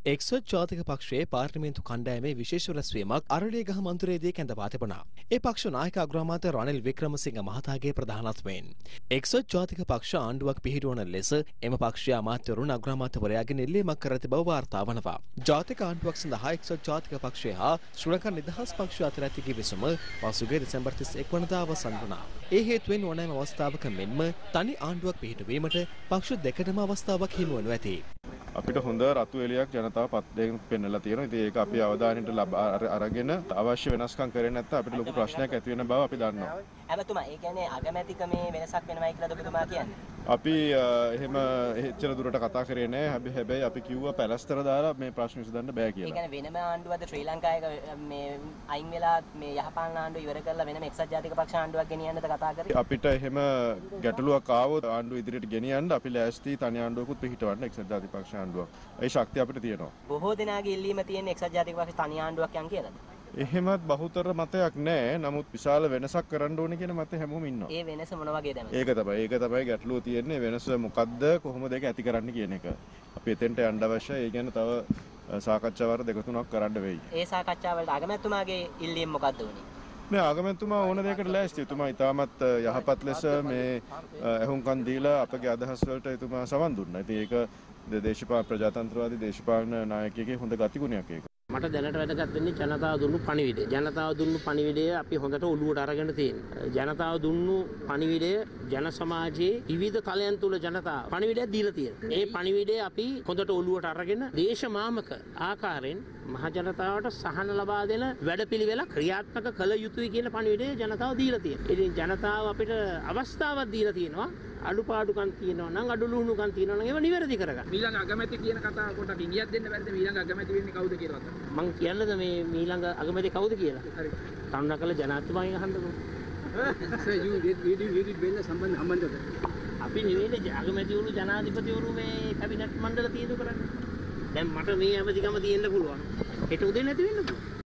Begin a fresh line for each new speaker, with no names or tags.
එක්සත් ජාතික පක්ෂයේ පාර්ලිමේන්තු කණ්ඩායමේ විශේෂ රැස්වීමක් අරලියගහ මන්දිරයේදී කැඳවා තිබුණා. ඒ පක්ෂ නායක අග්‍රාමාත්‍ය රනිල් වික්‍රමසිංහ මහතාගේ ප්‍රධානත්වයෙන් එක්සත් ජාතික පක්ෂ ආණ්ඩුවක් පිහිටුවන ලෙස එම පක්ෂයේ අමාත්‍යවරුන් අග්‍රාමාත්‍යවරයාගෙන් ඉල්ලීමක් කර තිබව වාර්තා වනවා. ජාතික ආණ්ඩුවක් සඳහා එක්සත් ජාතික පක්ෂය හා ශ්‍රී ලංකා නිදහස් පක්ෂය අතර ඇති කිවිසුම පසුගිය දෙසැම්බර් 31 වනදා අවසන් වුණා. ඒ හේතුවෙන් ඕනෑම අවස්ථාවක මෙන්ම තනි ආණ්ඩුවක් පිහිටුවීමට පක්ෂ දෙකටම අවස්ථාවක් හිමි වනු ඇති.
අපිට හොඳ රතු එළියක් ජනතාව පත් දෙකක් පෙන්නලා තියෙනවා. ඉතින් ඒක අපි අවධානයට අරගෙන අවශ්‍ය වෙනස්කම් කරේ නැත්නම් අපිට ලොකු ප්‍රශ්නයක් ඇති වෙන බව අපි දන්නවා.
හැබැයි ඒ කියන්නේ අගමැතිකමේ වෙනසක් වෙනවයි කියලාද ඔබතුමා කියන්නේ?
අපි එහෙම එච්චර දුරට කතා කරේ නැහැ. හැබැයි අපි කිව්වා පැලස්තර දාලා මේ ප්‍රශ්න විසඳන්න බෑ කියලා.
ඒ කියන්නේ වෙනම ආණ්ඩුවක්ද ශ්‍රී ලංකාවේ මේ අයින් වෙලා මේ යහපාලන ආණ්ඩුව ඉවර කරලා වෙනම එක්සත් ජාතික පක්ෂ ආණ්ඩුවක් ගෙනියන්නද කතා කරේ?
අපිට එහෙම ගැටලුවක් ආවොත් ආණ්ඩුව ඉදිරියට ගෙනියන්න අපි ලෑස්ති තනි ආණ්ඩුවකුත් පිහිටවන්න එක්සත් ජාතික පක්ෂ ආණ්ඩුවක්. ඒ ශක්තිය අපිට තියෙනවා.
බොහෝ දෙනාගේ ඉල්ලීම තියෙන එක්සත් ජාතික පක්ෂ තනි ආණ්ඩුවක් යන් කියලාද?
එහෙමත් බහුතර මතයක් නැහැ. නමුත් විශාල වෙනසක් කරන්න ඕනේ කියන මතය හැමෝම ඉන්නවා.
ඒ වෙනස මොන වගේද?
ඒක තමයි ගැටලුව තියෙන්නේ. වෙනස මොකද්ද කොහොමද ඒක ඇති කරන්න කියන එක. අපි එතෙන්ට යන්න අවශ්‍යයි. ඒ කියන්නේ තව සාකච්ඡා වාර දෙක තුනක් කරන්න වෙයි.
ඒ සාකච්ඡා වලට අගමැතිතුමාගේ ඉල්ලීම මොකද්ද උනේ?
නෑ අගමැතිතුමා ඕන දෙයකට ලෑස්ති. එතුමා ඉතාමත් යහපත් ලෙස මේ ඇහුම්කන් දීලා අපගේ අදහස් වලට එතුමා සවන් දුන්නා. ඉතින් ඒක දේශපාලන ප්‍රජාතන්ත්‍රවාදී දේශපාලන නායකයෙකුගේ හොඳ ගතිගුණයක් ඒක.
මට දැනට වැදගත් වෙන්නේ ජනතාව දුන්නු පණිවිඩය. ජනතාව දුන්නු පණිවිඩය අපි හොඳට ඔළුවට අරගෙන තියෙනවා. ජනතාව දුන්නු පණිවිඩය ජන සමාජයේ විවිධ කලයන් තුල ජනතාව පණිවිඩයක් දීලා තියෙනවා. ඒ පණිවිඩය අපි හොඳට ඔළුවට අරගෙන දේශමාමක ආකාරයෙන් මහ ජනතාවට සහන ලබා දෙන වැඩපිළිවෙලක් ක්‍රියාත්මක කළ යුතුයි කියන පණිවිඩය ජනතාව දීලා තියෙනවා. ඉතින් ජනතාව අපිට අවස්ථාවක් දීලා තියෙනවා. අඩුපාඩුකම් තියෙනවා නම් අඩලුණුකම් තියෙනවා නම් ඒව නිවැරදි කරගන්න.
ඊළඟ අගමැති කියන කතාව පොඩ්ඩක් ඉංගියක් දෙන්න බැරිද? ඊළඟ අගමැති වෙන්නේ කවුද කියලා?
මං කියන්නද මේ ඊළඟ අගමැති කවුද කියලා?
හරි.
කරුණාකරලා ජනාධිපතිතුමාගෙන් අහන්නකෝ.
Sir, you did well සම්බන්ධ
අපි නෙවෙයි අගමැතිවරු ජනාධිපතිවරු මේ කැබිනට් මණ්ඩල තීන්දුව කරන්නේ. දැන් මට මේ ඇමතිකම තියෙන්න පුළුවන්. ඒක උදේ නැති වෙන්න පුළුවන්.